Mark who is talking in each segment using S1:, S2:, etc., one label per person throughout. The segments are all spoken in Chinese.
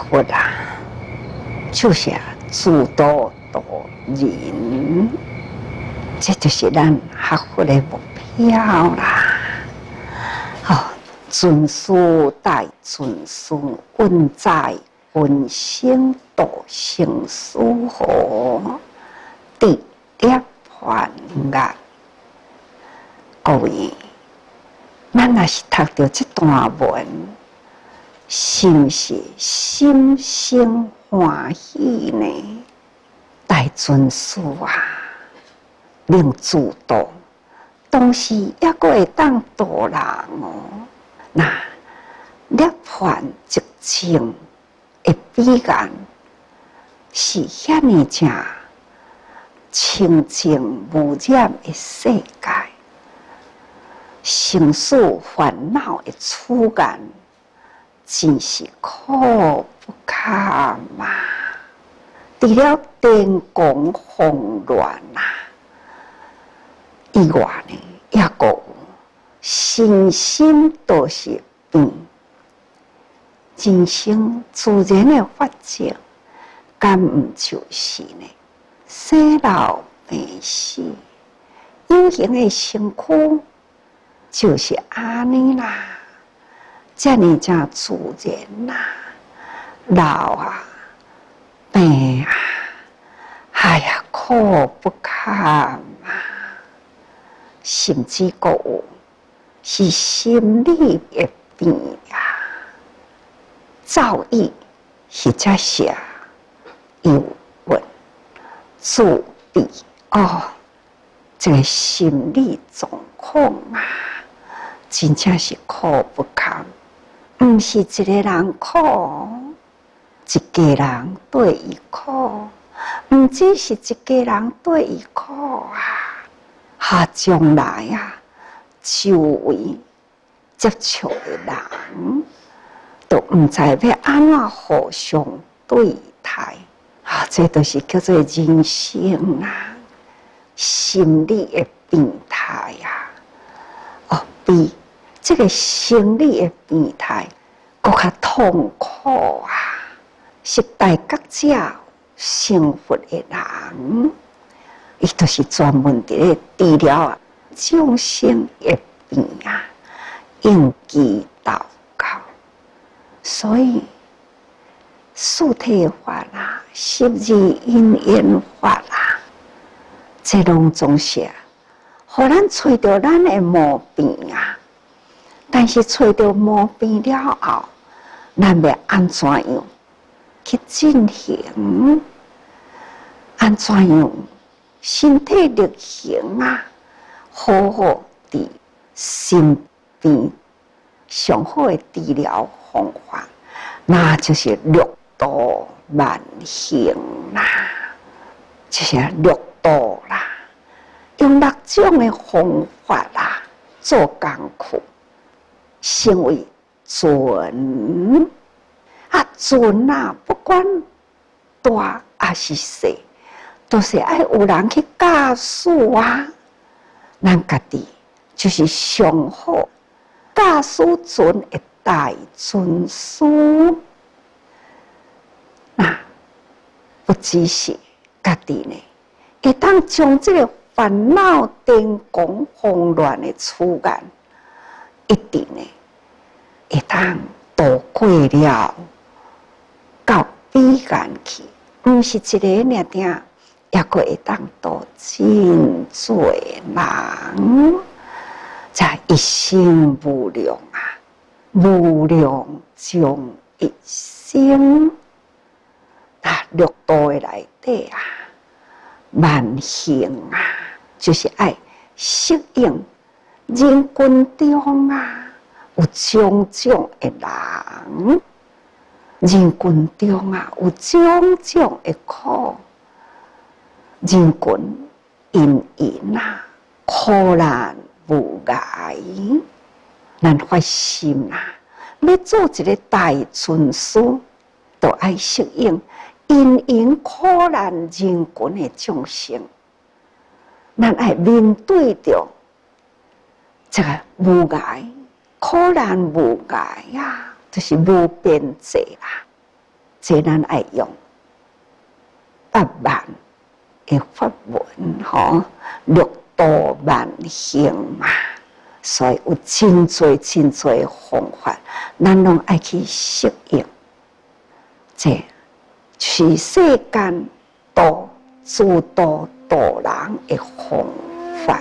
S1: 佛啊，就是自度度人，这就是咱学佛的目标啦。尊师带尊师，稳在温馨度成师乎？直接还愿。各位，咱若是读到这段文，是不是心生欢喜呢？大尊师啊，能自度，同时也阁会当度人哦。那涅槃寂静的彼岸，是遐尼正清净无染的世界，生死烦恼的处缘，真是苦不堪嘛！除了天公慌乱以外呢，也阁有身心都是病，人生自然的法则，敢毋就是呢？生老病死，有形的身躯就是安尼啦，这呢才自然啦。老啊，病啊，哎呀，苦不堪啊！甚至阁有是心理的病啊，造诣或者是忧郁、自闭这个心理状况啊，真正是苦不堪。毋是一个人苦，一家人对伊苦，毋只是一家人对伊苦啊，将来啊，周围接触的人，都毋知要安怎互相对待这都是叫做人生心理的病态比这个生理的病态更加痛苦是大觉者成佛的人，伊都是专门伫治疗众生的病应记祷告。所以四谛法十二因缘法这拢总是互咱找到咱的毛病但是找到毛病了后，咱要安怎样去进行？安怎样身体力行好好的身边上好的治疗方法，那就是六度万行就是六度用6种的方法做工课，成为准准不管大还是小，都是要有人去教示咱家己就是上好教示准的大尊师。不只是家己呢，会当将这个烦恼天公慌乱的处缘，一定呢会当度过了，到彼岸去，毋是一个尔定，也阁会当度真多人，才一生无量无量将一生。六度的内底万行就是爱适应人群中有种种的人，人群中有种种的苦，人群因苦难无碍，咱发心要做一个大尊师，都爱适应因缘苦难人群的众生，咱爱面对着这个无碍苦难无碍就是无边际这咱爱用8万的法门吼，6度万行嘛，所以有真多真多的方法，咱拢爱去适应。这取世间度诸多度人的方法。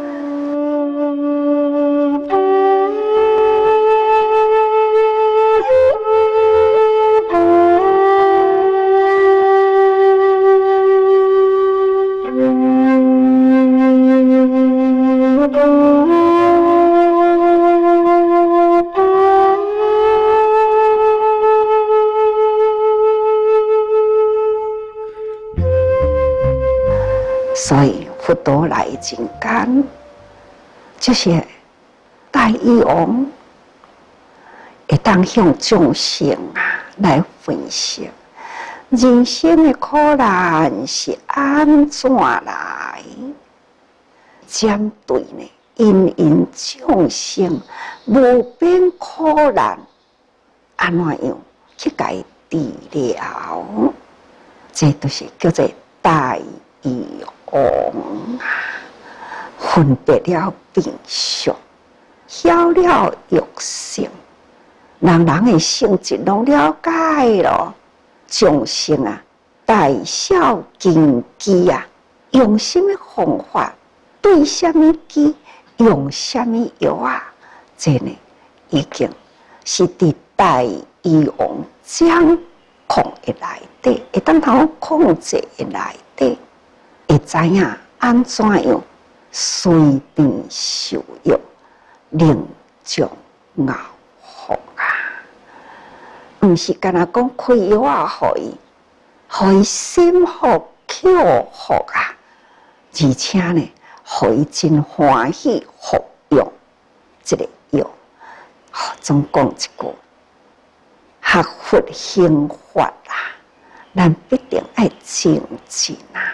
S1: 所以佛陀来人间，就是大医王会当向众生来分析人生的苦难是安怎来，针对呢因众生无边苦难，安怎样去解治疗？这都是叫做大医王分别了病俗，晓了药性，人的性质拢了解咯。众生大小根基用什么方法，对什么机，用什么药这呢已经是伫大医王掌控的内底，会当通控制的内底。会知影安怎样随便受药，令众熬福毋是干那讲开药互伊心福口福而且呢，互伊真欢喜服用这个药。总讲一句，学佛行法咱必定爱精进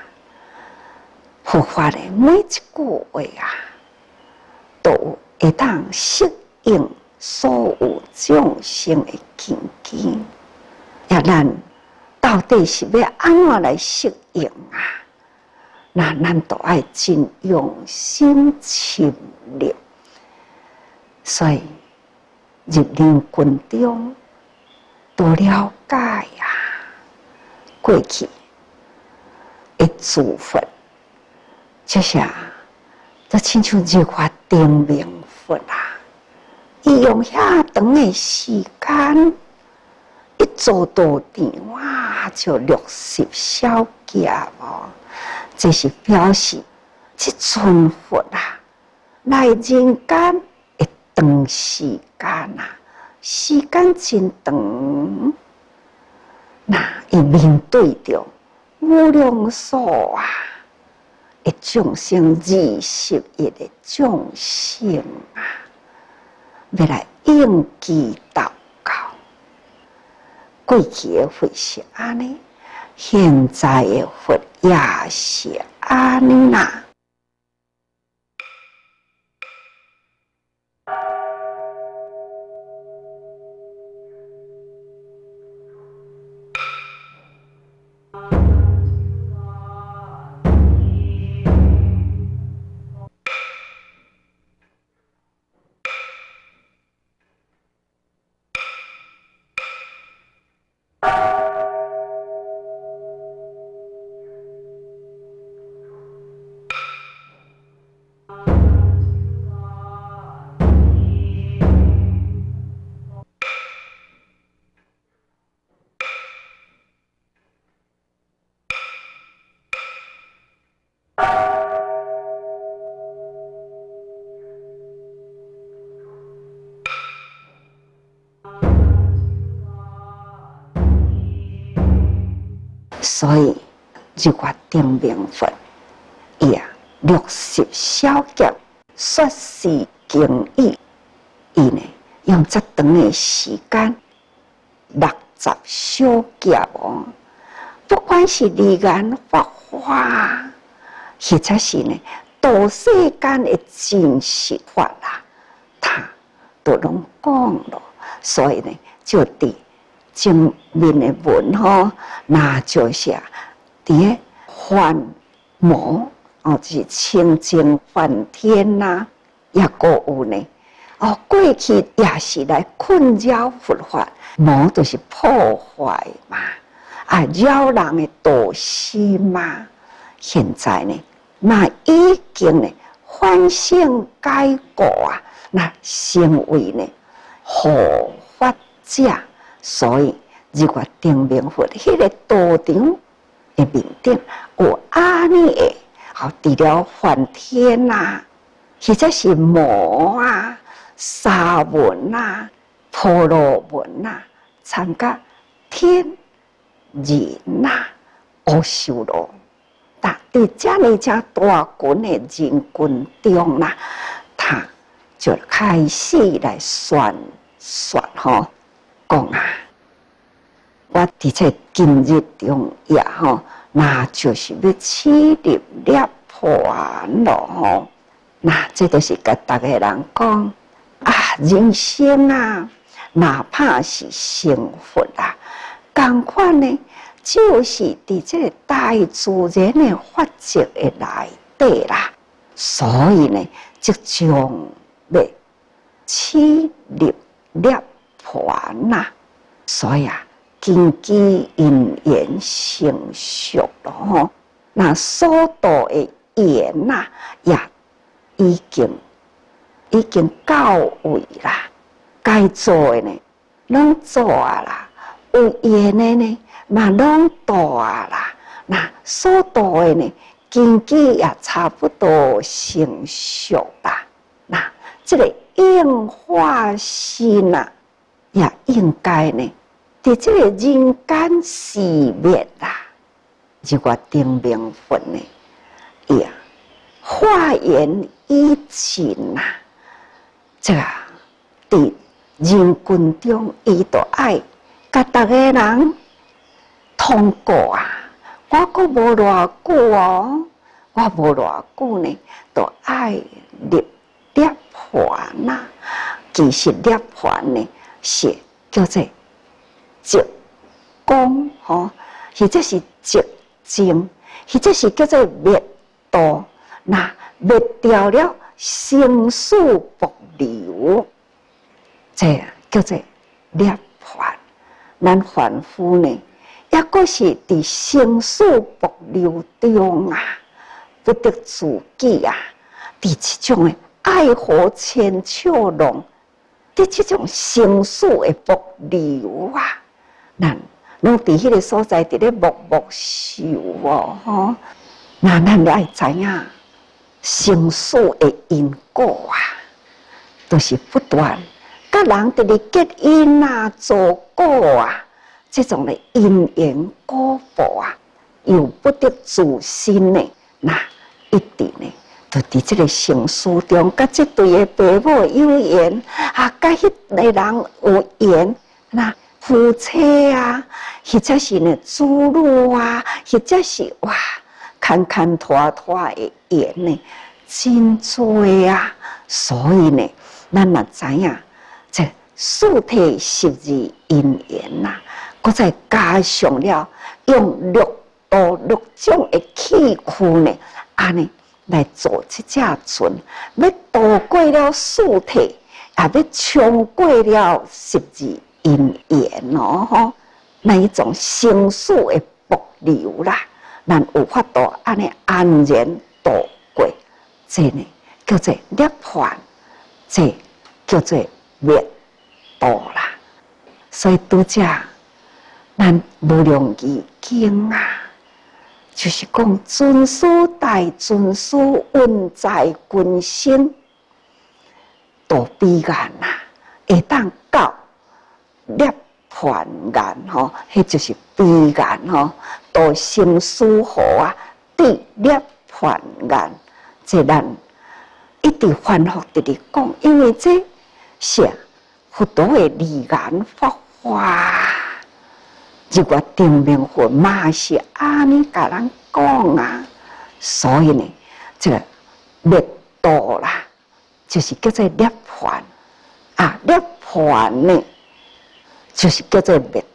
S1: 佛法的每一句话都会当适应所有众生的根基。也咱到底是要安怎来适应那咱都爱真用心深入。所以入林群中多了解过去的诸佛。就是这亲像日月灯明佛伊用遐长的时间，一做道场就60小时这是表示这尊佛来人间会长时间时间真长，那伊面对着无量数的众生，20亿的众生要来应机祷告。过去的佛是安尼，现在的佛也是安尼所以日月灯明佛伊60小劫说是经义，伊呢用这长的时间60小劫不管是离眼法华，或者是呢度世间的真实法他都拢讲了。所以呢，就伫正面的文吼，那就是伫梵魔就是清净梵天呐，也个有呢。过去也是来困扰佛法，魔就是破坏嘛，扰人的道心嘛。现在呢，那已经呢反省改过啊，那成为呢护法者。所以如果定明佛迄个道场的面顶有安尼的，除了梵天啊，或者是魔啊、沙文啊、婆罗门啊，参加天人啊、阿修罗，但伫这呢只大群的人群中啦，他就开始来宣吼。讲我伫这今日中也那就是要起入涅槃咯那这就是甲大家人讲人生哪怕是成佛同款呢，就是伫这个大自然的法则的内底啦。所以呢，即将要起入涅槃所以根基因缘成熟咯那所度的缘也已经到位啦，该做的呢，拢做啦，有缘的呢，嘛拢度啦，那所度的呢，根基也差不多成熟啦，那这个应化心也应该呢，伫这个人间世灭如果定明佛呢，也化缘以尽这个伫人群中，伊都爱甲大家人通过我阁无偌久我无偌久呢，都爱入涅槃其实涅槃呢，是叫做寂光或者是寂静，或者是叫做灭度。那灭掉了生死搏流，这叫做涅槃。咱凡夫呢，也阁是伫生死搏流中不得自己伫这种的爱河千秋浪，伫这种生死的搏流咱拢伫迄个所在，伫咧默默受那咱就爱知影生死的因果都是不断，甲人伫咧结因做果这种的因缘果报又不得自心呢，那一定呢，就伫这个生死中，甲这对的父母有缘甲迄个人有缘，那夫妻或者是呢子女或者是牵拖的缘呢，真多所以呢，咱也知影这四体十二因缘搁再加上了用六种的器具呢，安尼来做这只船，要渡过了四体，也要冲过了十二因缘那一种生死的搏流咱有法度安尼安然度过，这呢叫做涅槃，这叫做灭度所以拄则咱无量义经就是讲尊师大尊师运在群生，度彼岸会当到涅槃岸迄就是彼岸度生死河伫涅槃岸，这咱一直反复伫咧讲，因为这是佛陀的利言法华。如果定明佛嘛是安尼甲咱讲所以呢，这个灭度就是叫做涅槃涅槃呢，就是叫做灭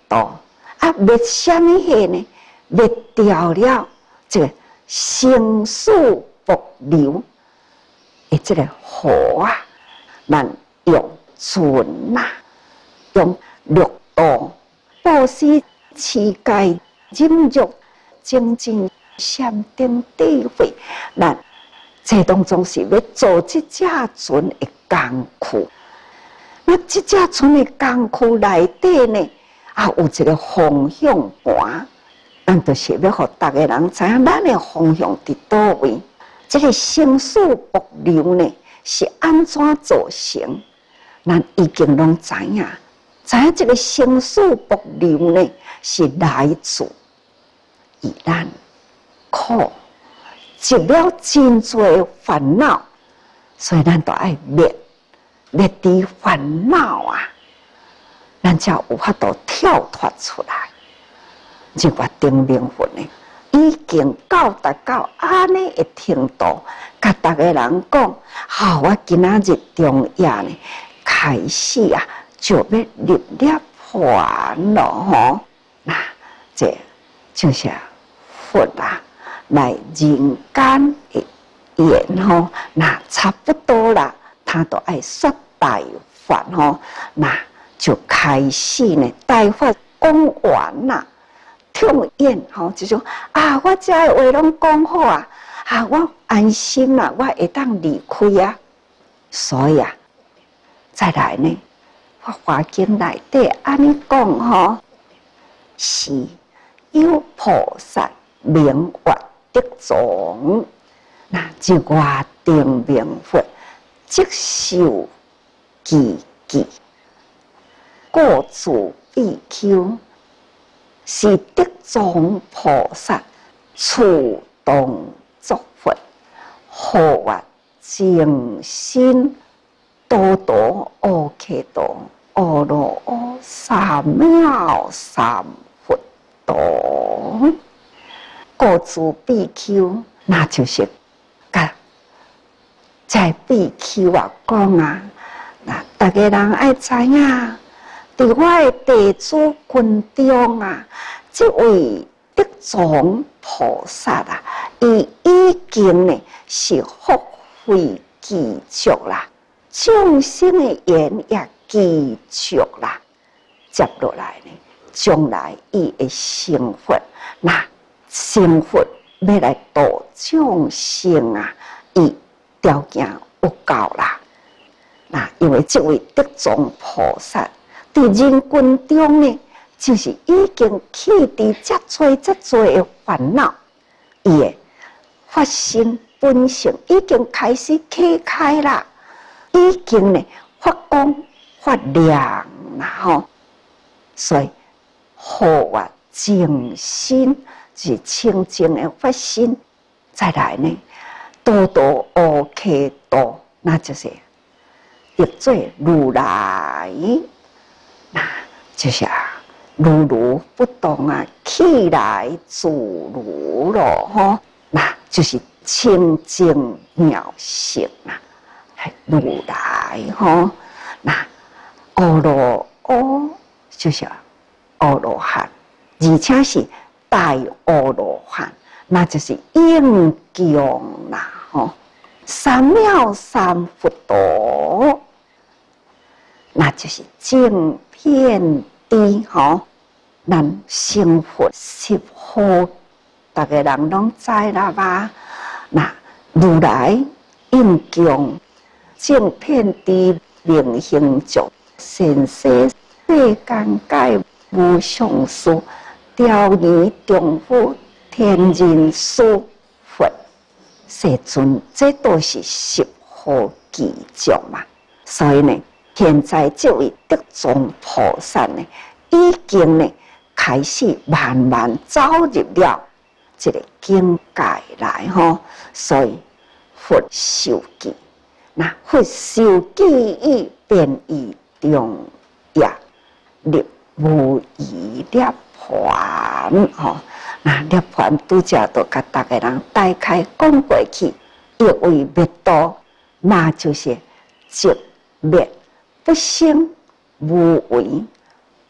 S1: 道啊，灭什么嘢呢？灭掉了这个生死薄流的这个河啊，咱用存呐，用六道布施、持戒、忍辱、精进、禅定、智慧，咱这当中是要做这只船的工课。那这只船的工课内底呢，啊，有一个方向盘，咱就是要互大家人知影，咱的方向伫倒位。这个生死薄流呢，是安怎造成？咱已经拢知影，这个生死薄流呢，是来自于咱苦，积了真多烦恼，所以咱都爱灭除烦恼啊，咱才有法度跳脱出来。这个定命运呢，已经到达到安尼的程度，甲大家人讲，好，我今仔日中夜呢，开始啊，就要入涅槃了吼。那这就是佛啊，来人间的言吼，那差不多啦，他都爱说大法吼，那就开始呢，大法讲完啦。痛厌吼，就说啊，我这话拢讲好啊，啊，我安心啦，我会当离开啊。所以啊，再来呢，《华经》内底安尼讲吼，是有菩萨明月得种，那一外定明佛，即受记记，过自必丘。是得种菩萨触动作佛，护我净心多多阿耨多阿罗阿三藐三佛多。过自比丘，那就是甲在比丘啊讲啊，那大家人爱知影。伫我的弟子群中啊，这位得种菩萨啊，伊已经呢是福慧具足啦，众生的缘也具足啦。接落来呢，将来伊会成佛，那成佛要来度众生啊，伊条件有够啦。那因为这位得种菩萨。伫人群中呢，就是已经去除遮多的烦恼，伊的发心本性已经开始开啦，已经呢发光发亮啦吼，所以护我净心是清净的发心，再来呢，多多阿耨多，那就是译做如来。那就是啊，如如不动啊，起来自如咯吼，那就是清净妙性啊，如来吼。那阿罗阿就是阿罗汉，而且是大阿罗汉，那就是应供啦吼，三藐三佛陀。那就是正遍地吼，咱成佛十好，大家人拢知啦吧？那如来应供正遍地明行足，善世世间界无上士，调尼中府天人师佛世尊，这都是十好具足嘛。所以呢。现在这位得种菩萨呢，已经呢开始慢慢走入了这个境界来吼，所以佛受记，那佛受记以便于中也入无余涅槃吼，那涅槃拄则都甲大家人大概讲过去，一为灭度，那就是寂灭。不生无为，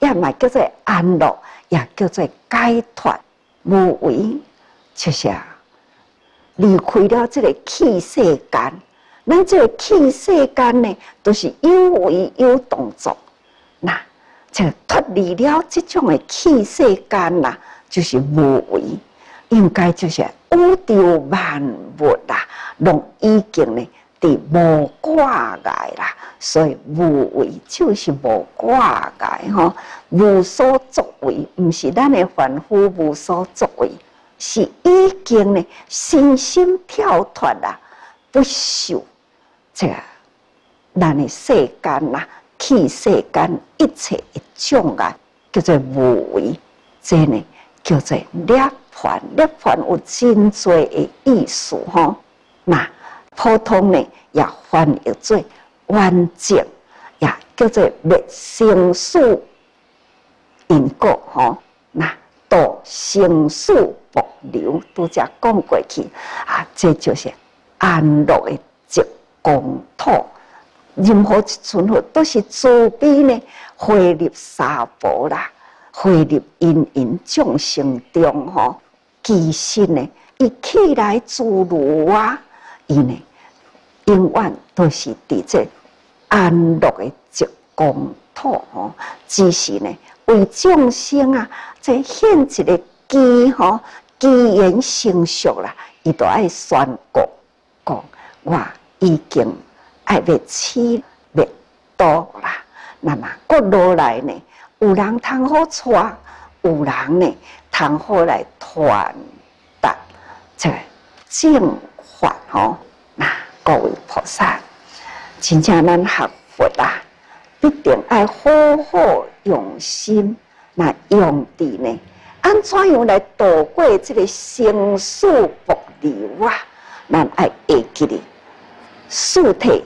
S1: 也嘛叫做安乐，也叫做解脱。无为就是离开了这个气世间，咱这个气世间呢，都是有为有动作。那就脱离了这种的气世间啦，就是无为，应该就是宇宙万物啦，拢已经呢伫无挂碍啦。所以无为就是无挂碍吼，无所作为，毋是咱的凡夫无所作为。是已经呢，身心跳脱啦，不受这个咱的世间啦、气世间一切的障碍，叫做无为。这呢叫做涅槃，涅槃有真多的意思吼。那普通呢也翻译做完整，也叫做灭生死因果吼。那度生死瀑流，拄则讲过去这就是安乐的极公土。任何一尊佛都是慈悲呢，汇入娑婆啦，汇入因众生中吼。其实呢，伊起来自如伊呢永远都是伫这安乐的极公土吼。只是呢，为众生这现一个机机缘成熟啦，伊就爱宣告讲，我已经爱要起灭度啦。那么过落来呢，有人通好带，有人呢通好来传达这正法吼。那各位菩萨，真正咱学佛必定爱好好用心，那用伫呢，安怎样来度过这个生死瀑流咱爱会记哩。四谛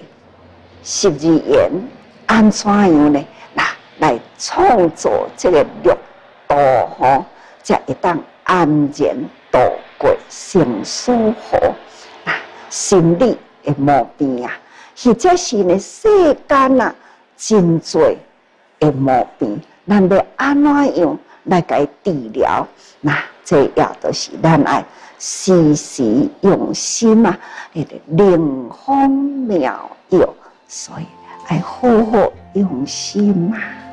S1: 12缘，安怎样呢？来创造这个六道吼，才会当安然度过生死河。心理的毛病或者是呢世间真多的毛病，咱要安怎样来给治疗？那这也都是咱爱时时用心灵方妙药，所以爱好好用心